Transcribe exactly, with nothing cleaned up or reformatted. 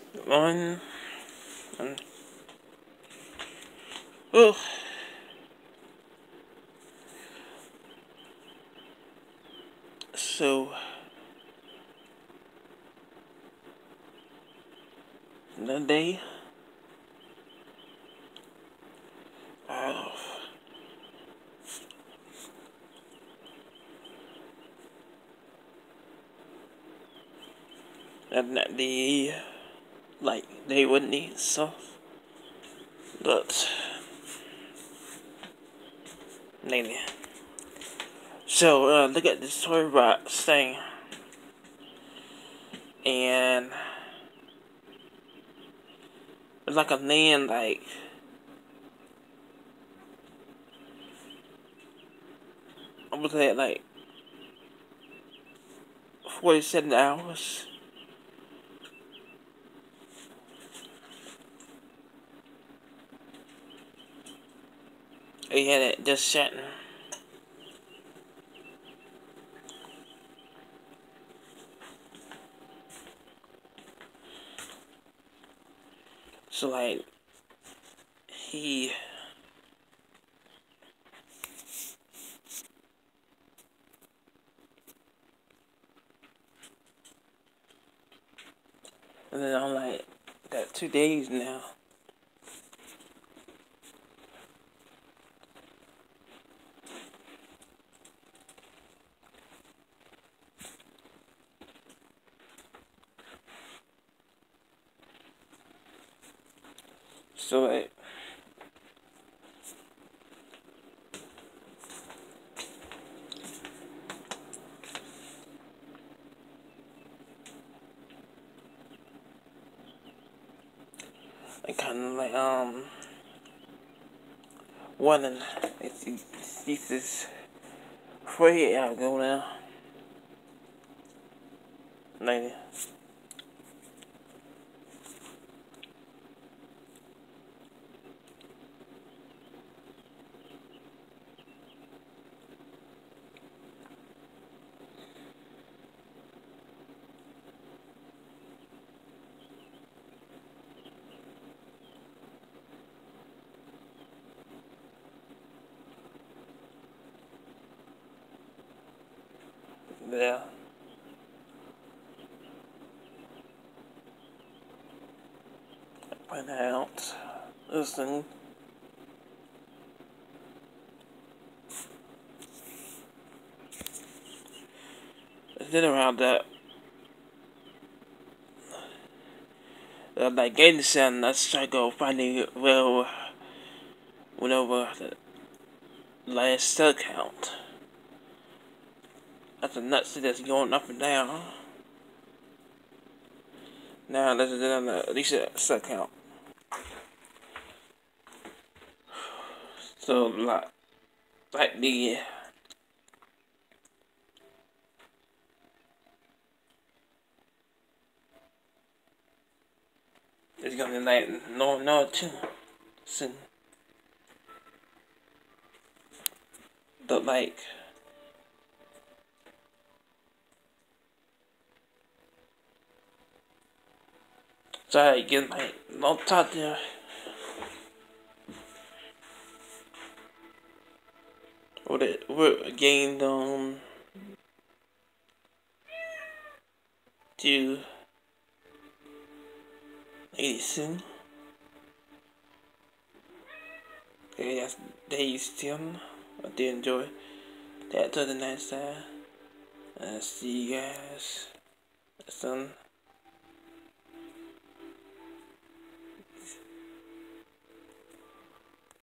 One. Um, oh. So that day, oh, and that day, like they wouldn't eat stuff, but maybe. So uh, look at this toy box thing, and it's like a man like. I was at like forty-seven hours. He had it just sitting. So like he and then I'm like got two days now. So like I kind of like um wondering if this is forty-eight hours ago now. Maybe. Yeah. Find out. Listen. Then around that, uh, like getting sound, let's try to go finding well, went over the last cell count. That's a nuts that's going up and down. Now let's do the at least a cell count. So like, like the it's gonna be like no no two soon. The like so I get like no top there. What it what gained um to eighty soon. Okay, that's days ten. I did enjoy that to the next time. Uh, see you guys soon.